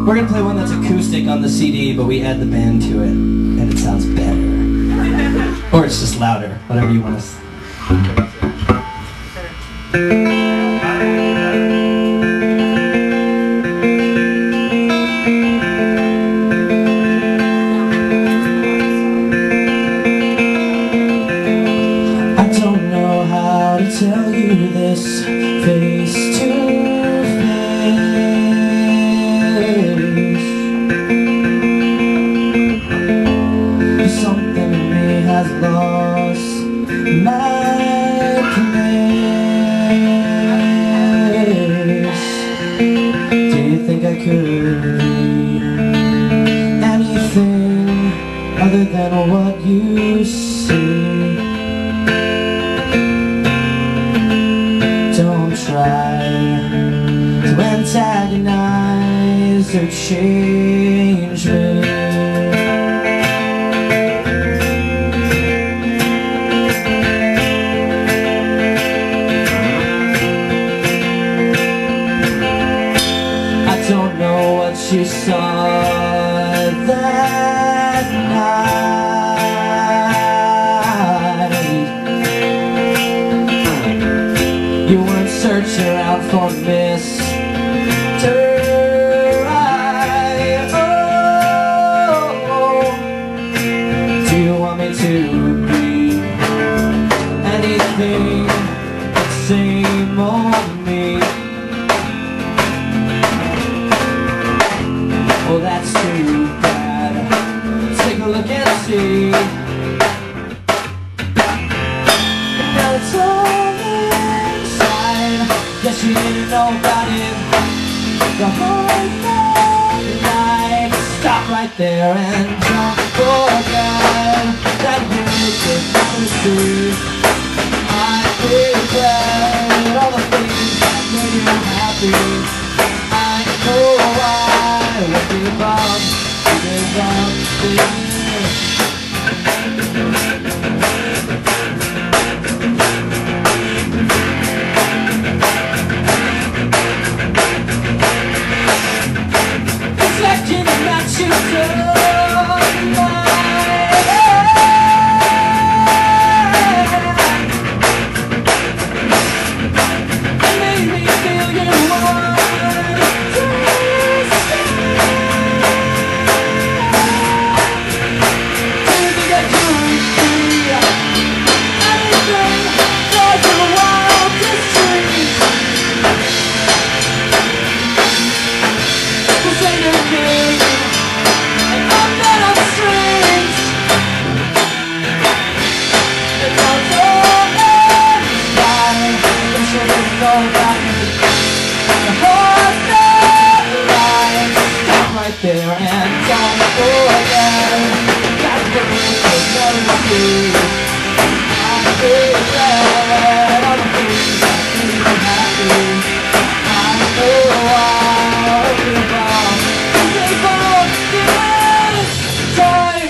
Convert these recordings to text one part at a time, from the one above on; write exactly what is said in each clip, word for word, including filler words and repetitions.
We're gonna play one that's acoustic on the C D, but we add the band to it, and it sounds better. Or it's just louder, whatever you want to say. I don't know how to tell you this face to something in me has lost my place. Do you think I could be anything other than what you see? Don't try to antagonize or change me. Don't know what you saw that night. You weren't searching around for Mister Right. Oh, do you want me to be anything but same old me? Well, that's too bad. Take a look and see. Now it's all inside. Guess you didn't know about it the whole night. Stop right there and don't forget that you could never see. I regret all the things that made you happy. I know why. Give up, give up, it's like you got you it made me feel you want. There and don't forget that the world will never see. I regret all the things that made me happy. I know I'll give up this time.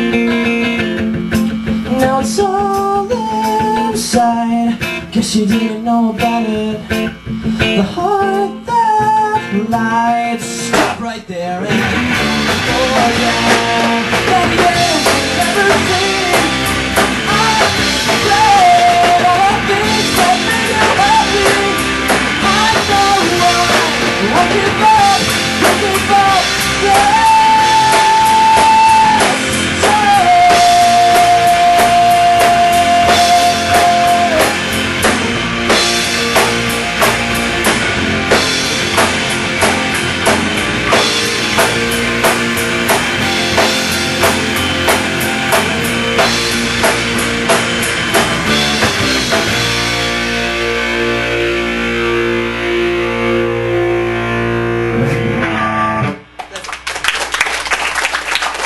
Guess you didn't